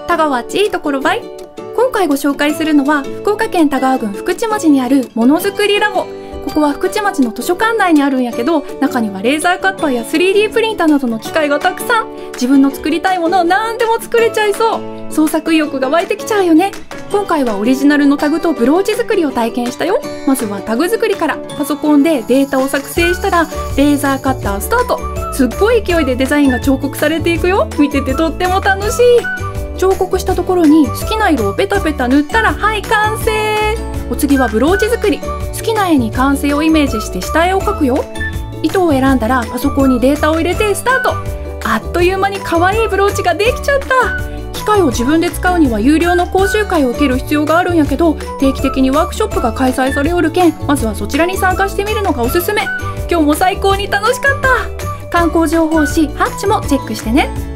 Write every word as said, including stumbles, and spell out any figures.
田川っちいいところばい。今回ご紹介するのは福岡県田川郡福智町にあるものづくりラボ。ここは福智町の図書館内にあるんやけど、中にはレーザーカッターや スリーディー プリンターなどの機械がたくさん。自分の作りたいものを何でも作れちゃいそう。創作意欲が湧いてきちゃうよね。今回はオリジナルのタグとブローチ作りを体験したよ。まずはタグ作りから。パソコンでデータを作成したらレーザーカッタースタート。すっごい勢いでデザインが彫刻されていくよ。見ててとっても楽しい。彫刻したところに好きな色をペタペタ塗ったらはい完成。お次はブローチ作り。好きな絵に完成をイメージして下絵を描くよ。糸を選んだらパソコンにデータを入れてスタート。あっという間に可愛いブローチができちゃった。機械を自分で使うには有料の講習会を受ける必要があるんやけど、定期的にワークショップが開催されおるけん、まずはそちらに参加してみるのがおすすめ。今日も最高に楽しかった。観光情報誌ハッチもチェックしてね。